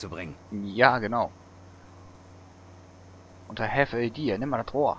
zu bringen. Ja, genau. Unter Have a Idea, nimm mal das Rohr.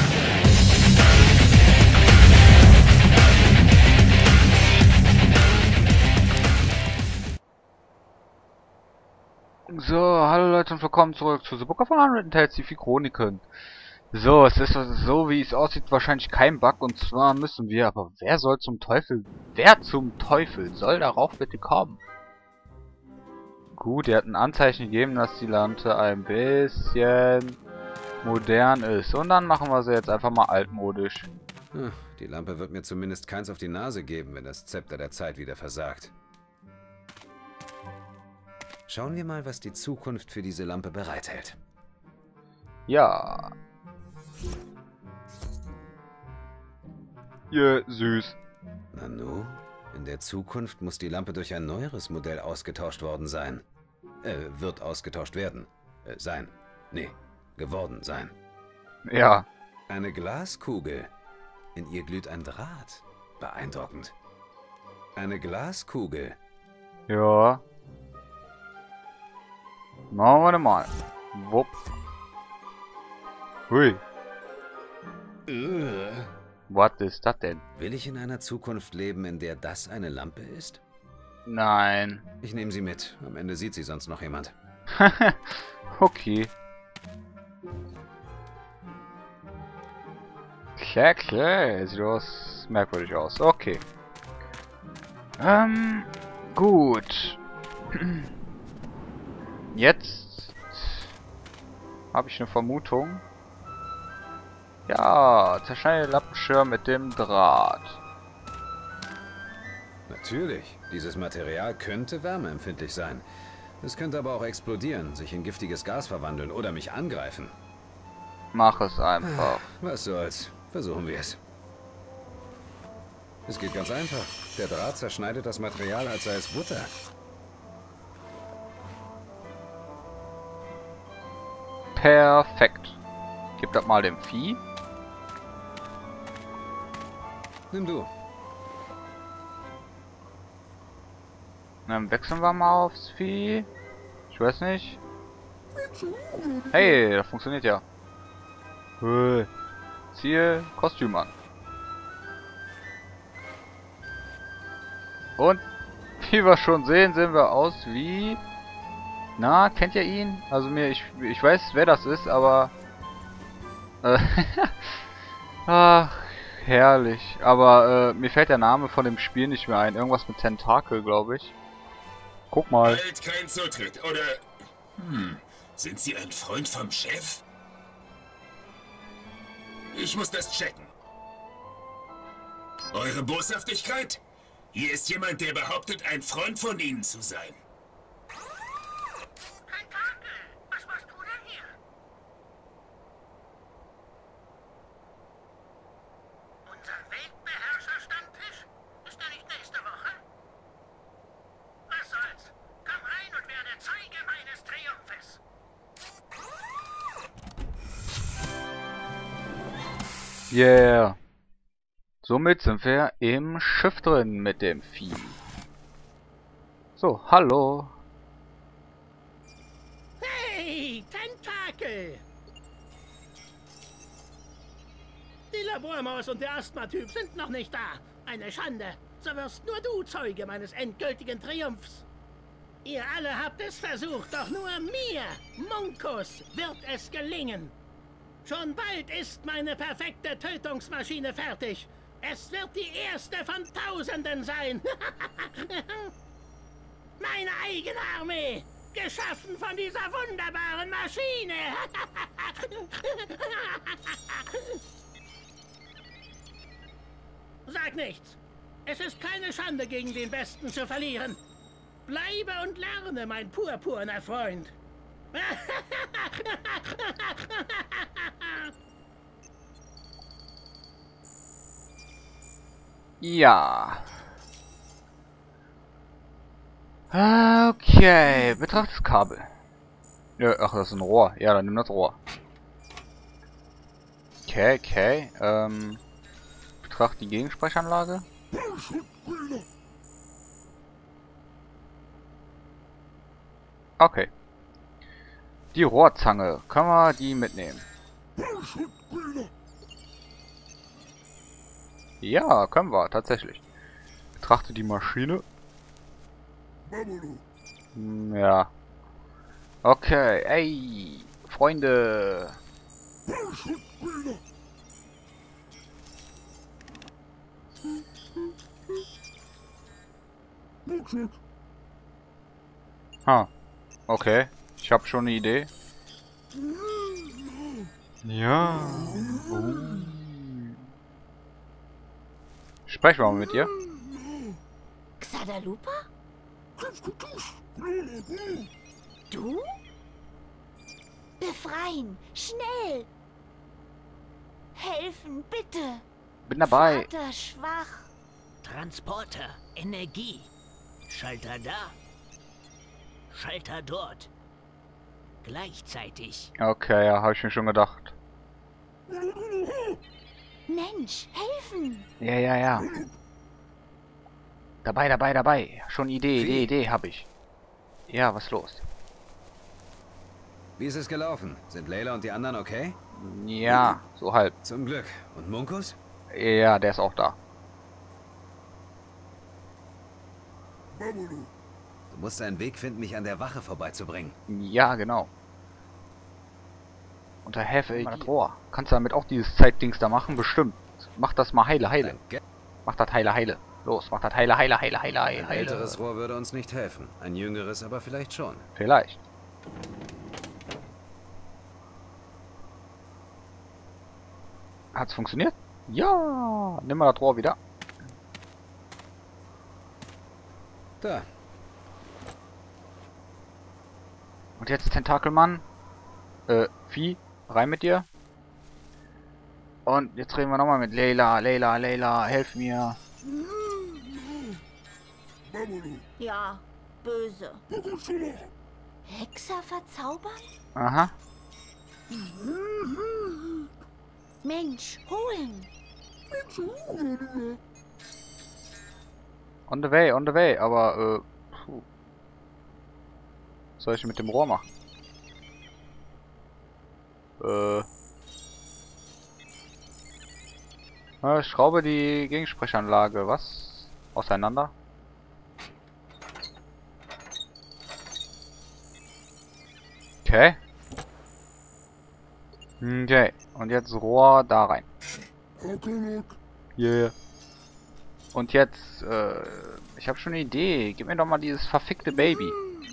So, hallo Leute und willkommen zurück zu The Book of Unwritten Tales, die 4 Chroniken. So, es ist so, wie es aussieht, wahrscheinlich kein Bug, und zwar müssen wir, aber wer zum Teufel soll darauf bitte kommen? Gut, er hat ein Anzeichen gegeben, dass die Lampe ein bisschen modern ist. Und dann machen wir sie jetzt einfach mal altmodisch. Die Lampe wird mir zumindest keins auf die Nase geben, wenn das Zepter der Zeit wieder versagt. Schauen wir mal, was die Zukunft für diese Lampe bereithält. Ja. Ja, süß. Nanu, in der Zukunft muss die Lampe durch ein neueres Modell ausgetauscht worden sein. Wird ausgetauscht werden. Sein. Nee, geworden sein. Ja. Eine Glaskugel. In ihr glüht ein Draht. Beeindruckend. Eine Glaskugel. Ja. Machen wir mal. Wupp. Hui. Was ist das denn? Will ich in einer Zukunft leben, in der das eine Lampe ist? Nein. Ich nehme sie mit. Am Ende sieht sie sonst noch jemand. Okay. Klar. Sieht aus merkwürdig aus. Okay. Gut. Jetzt habe ich eine Vermutung. Ja, zerschneide Lampenschirm mit dem Draht. Natürlich. Dieses Material könnte wärmeempfindlich sein. Es könnte aber auch explodieren, sich in giftiges Gas verwandeln oder mich angreifen. Mach es einfach. Was soll's. Versuchen wir es. Es geht ganz einfach. Der Draht zerschneidet das Material, als sei es Butter. Perfekt. Gib das mal dem Vieh. Nimm du. Dann wechseln wir mal aufs Vieh. Ich weiß nicht. Hey, das funktioniert ja. Ziehe Kostüm an. Und wie wir schon sehen, sehen wir aus wie... Na, kennt ihr ihn? Also ich weiß, wer das ist, aber... Ach, herrlich. Aber mir fällt der Name von dem Spiel nicht mehr ein. Irgendwas mit Tentakel, glaube ich. Guck mal. Bald kein Zutritt, oder... Sind Sie ein Freund vom Chef? Ich muss das checken. Eure Boshaftigkeit? Hier ist jemand, der behauptet, ein Freund von Ihnen zu sein. Tentakel, was machst du denn hier? Unser Weltbeherrscher-Stammtisch? Ist er nicht nächste Woche? Was soll's? Komm rein und werde Zeuge meines Triumphes. Yeah. Somit sind wir im Schiff drin mit dem Vieh. So, hallo. Hey, Tentakel! Die Labormaus und der Asthma-Typ sind noch nicht da. Eine Schande. So wirst nur du Zeuge meines endgültigen Triumphs. Ihr alle habt es versucht, doch nur mir, Munkus, wird es gelingen. Schon bald ist meine perfekte Tötungsmaschine fertig. Es wird die erste von Tausenden sein. Meine eigene Armee, geschaffen von dieser wunderbaren Maschine. Sag nichts. Es ist keine Schande, gegen den Besten zu verlieren. Bleibe und lerne, mein purpurner Freund. Ja. Okay, betrachte das Kabel. Ja, ach, das ist ein Rohr. Ja, dann nimm das Rohr. Okay. Betrachte die Gegensprechanlage. Okay. Die Rohrzange. Können wir die mitnehmen? Ja, können wir, tatsächlich. Betrachte die Maschine. Ja. Okay, ey, Freunde. Ah, okay. Ich habe schon eine Idee. Ja. Sprech mal mit dir. Xadalupa? Du? Befreien! Schnell! Helfen, bitte! Bin dabei. Vater schwach! Transporter, Energie. Schalter da. Schalter dort. Gleichzeitig. Okay, ja, habe ich mir schon gedacht. Mensch, helfen! Ja. Dabei. Schon Idee habe ich. Ja, was los? Wie ist es gelaufen? Sind Layla und die anderen okay? Ja, so halb. Zum Glück. Und Munkus? Ja, der ist auch da. Du musst einen Weg finden, mich an der Wache vorbeizubringen. Ja, genau. Unter Hefe das Rohr. Kannst du damit auch dieses Zeitdings da machen? Bestimmt. Mach das mal heile. Danke. Mach das heile. Los, mach das heile. Ein älteres Rohr würde uns nicht helfen. Ein jüngeres aber vielleicht schon. Vielleicht. Hat's funktioniert? Ja. Nimm mal das Rohr wieder. Da. Und jetzt Tentakelmann. Vieh. Rein mit dir. Und jetzt reden wir nochmal mit Layla, helf mir. Ja, böse. Hexer verzaubern? Aha. Mensch, holen! On the way, aber, puh. Was soll ich mit dem Rohr machen? Ich schraube die Gegensprechanlage, was? Auseinander? Okay. Okay, und jetzt Rohr da rein. Yeah. Und jetzt, ich habe schon eine Idee. Gib mir doch mal dieses verfickte Baby.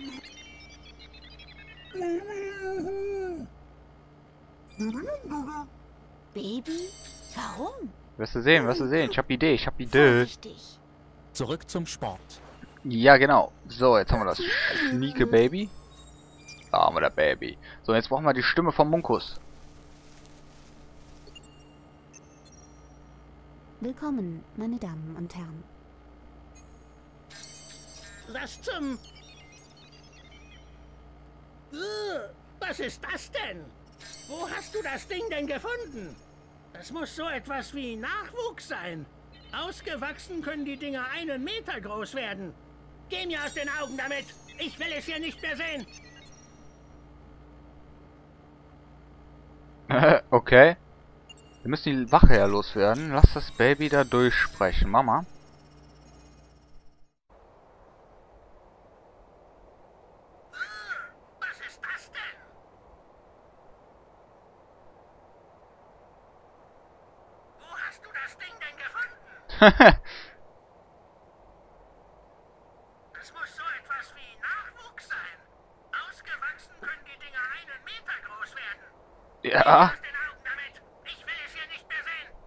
Baby? Warum? Wirst du sehen. Ich hab Idee. Vorsichtig. Zurück zum Sport. Ja, genau. So, jetzt haben wir das schnieke Baby. Da haben wir das Baby. So, jetzt brauchen wir die Stimme vom Munkus. Willkommen, meine Damen und Herren. Was zum... Was ist das denn? Wo hast du das Ding denn gefunden? Das muss so etwas wie Nachwuchs sein. Ausgewachsen können die Dinger 1 Meter groß werden. Geh mir aus den Augen damit. Ich will es hier nicht mehr sehen. Okay. Wir müssen die Wache ja loswerden. Lass das Baby da durchsprechen. Mama. Was ist das denn? Wo hast du das Ding denn gefunden? Das muss so etwas wie Nachwuchs sein. Ausgewachsen können die Dinger 1 Meter groß werden. Ja. Aus den Augen damit. Ich will es hier nicht mehr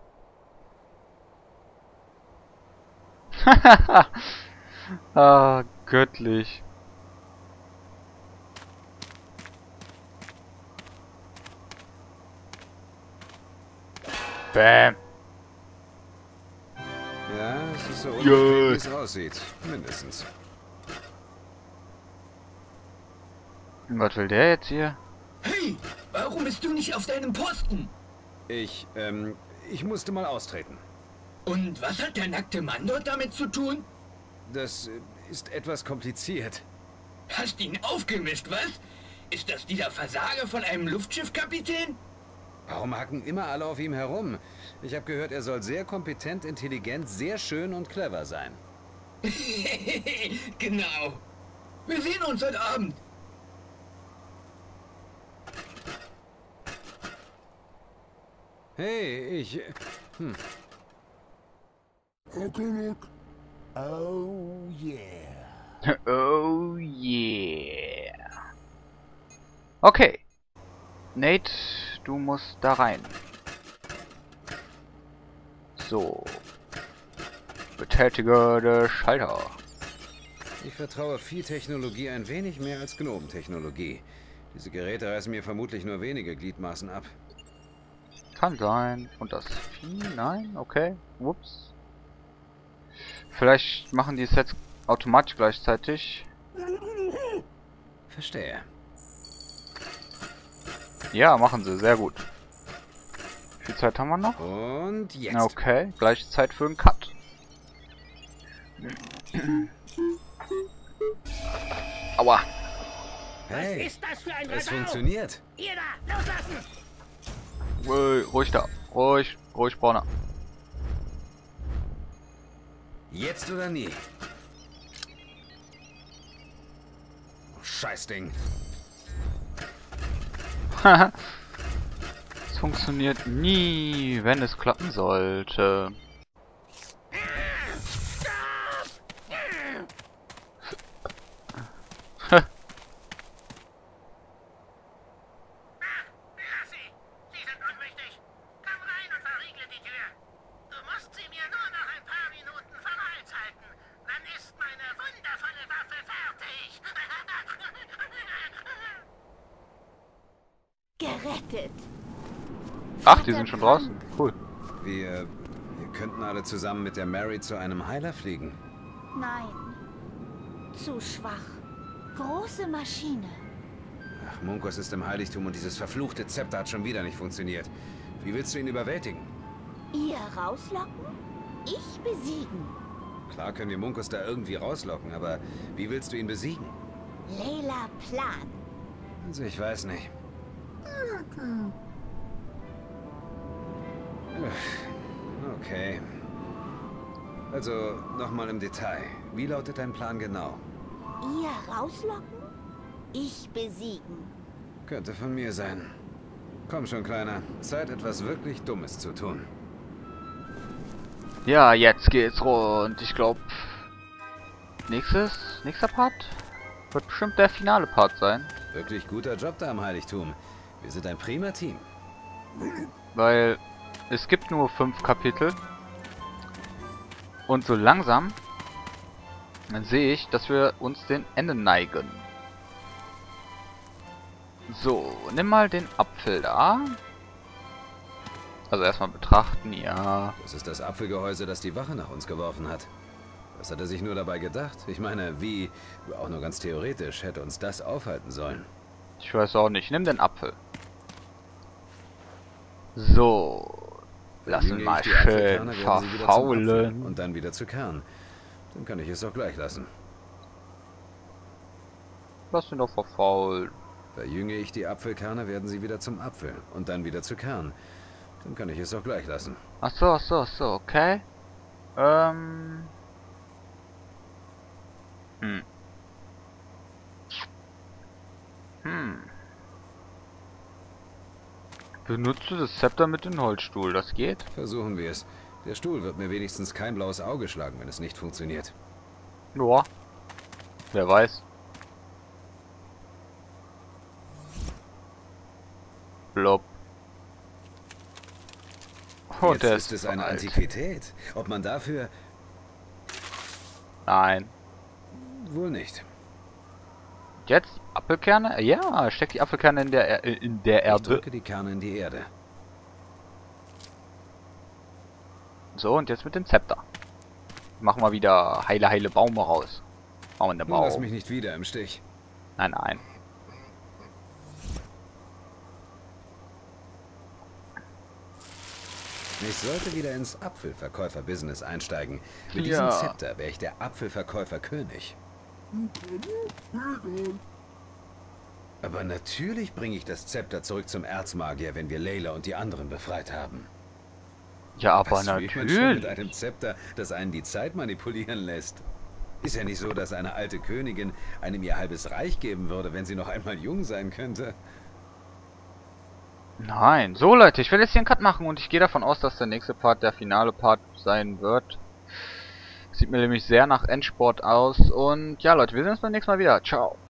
sehen. Ah, göttlich. Bam. Ja, es ist so ungefähr, wie es aussieht. Mindestens. Was will der jetzt hier? Hey, warum bist du nicht auf deinem Posten? Ich musste mal austreten. Und was hat der nackte Mann dort damit zu tun? Das ist etwas kompliziert. Hast ihn aufgemischt, was? Ist das dieser Versager von einem Luftschiffkapitän? Warum hacken immer alle auf ihm herum? Ich habe gehört, er soll sehr kompetent, intelligent, sehr schön und clever sein. Genau. Wir sehen uns heute Abend. Hey, ich... Oh yeah. Oh yeah. Okay. Nate, du musst da rein. So. Betätige den Schalter. Ich vertraue Vieh-Technologie ein wenig mehr als Gnome-Technologie. Diese Geräte reißen mir vermutlich nur wenige Gliedmaßen ab. Kann sein. Und das Vieh? Nein? Okay. Ups. Vielleicht machen die Sets automatisch gleichzeitig. Verstehe. Ja, machen sie. Sehr gut. Wie viel Zeit haben wir noch? Und jetzt. Okay. Gleiche Zeit für einen Cut. Aua. Hey, Was ist das für ein es Radau? funktioniert. Ihr da, loslassen! Ruhig da. Ruhig, Brauner. Jetzt oder nie. Oh, Scheißding. Es funktioniert nie, wenn es klappen sollte. Sie sind unwichtig. Komm rein und verriegle die Tür. Du musst sie mir nur noch ein paar Minuten vom Hals halten. Dann ist meine wundervolle Waffe fertig. Gerettet. Ach, die sind schon draußen. Cool. Wir könnten alle zusammen mit der Mary zu einem Heiler fliegen. Nein. Zu schwach. Große Maschine. Ach, Munkos ist im Heiligtum und dieses verfluchte Zepter hat schon wieder nicht funktioniert. Wie willst du ihn überwältigen? Ihr rauslocken? Ich besiegen. Klar können wir Munkos da irgendwie rauslocken, aber wie willst du ihn besiegen? Layla Plan. Also ich weiß nicht. Okay. Also, nochmal im Detail. Wie lautet dein Plan genau? Ihr rauslocken? Ich besiegen. Könnte von mir sein. Komm schon, Kleiner. Zeit, etwas wirklich Dummes zu tun. Ja, jetzt geht's rund. Ich glaube, nächster Part wird bestimmt der finale Part sein. Wirklich guter Job da im Heiligtum. Wir sind ein prima Team. Weil es gibt nur 5 Kapitel. Und so langsam sehe ich, dass wir uns dem Ende neigen. So, nimm mal den Apfel da. Also erstmal betrachten, ja. Das ist das Apfelgehäuse, das die Wache nach uns geworfen hat. Was hat er sich nur dabei gedacht? Ich meine, wie, auch nur ganz theoretisch, hätte uns das aufhalten sollen. Ich weiß auch nicht. Nimm den Apfel. So. Lassen Verjünge mal ich die schön Apfelkerne, werden sie wieder zum Apfel verfaulen. und dann wieder zu Kern. Dann kann ich es auch gleich lassen. Lass ihn doch verfaulen. Verjünge ich die Apfelkerne, werden sie wieder zum Apfel und dann wieder zu Kern. Dann kann ich es auch gleich lassen. Ach so, okay. Benutze das Zepter mit dem Holzstuhl, das geht? Versuchen wir es. Der Stuhl wird mir wenigstens kein blaues Auge schlagen, wenn es nicht funktioniert. Ja. Wer weiß. Blob. Oh, Jetzt der ist es eine alt. Antiquität. Ob man dafür... Nein. Wohl nicht. Jetzt Apfelkerne? Ja, steck die Apfelkerne in der Ich Erde. drücke die Kerne in die Erde. So, und jetzt mit dem Zepter. Machen wir wieder heile Baume raus. Machen wir den Nun lass Baum. mich nicht wieder im Stich. Nein. Ich sollte wieder ins Apfelverkäufer-Business einsteigen. Mit Ja. diesem Zepter wäre ich der Apfelverkäufer-König. Aber natürlich bringe ich das Zepter zurück zum Erzmagier, wenn wir Layla und die anderen befreit haben. Ja, aber Was will man schon mit natürlich. einem Zepter, das einen die Zeit manipulieren lässt? Ist ja nicht so, dass eine alte Königin einem ihr halbes Reich geben würde, wenn sie noch einmal jung sein könnte. Nein. So, Leute, ich will jetzt hier einen Cut machen und ich gehe davon aus, dass der nächste Part der finale Part sein wird. Sieht mir nämlich sehr nach Endsport aus. Und ja, Leute, wir sehen uns beim nächsten Mal wieder. Ciao.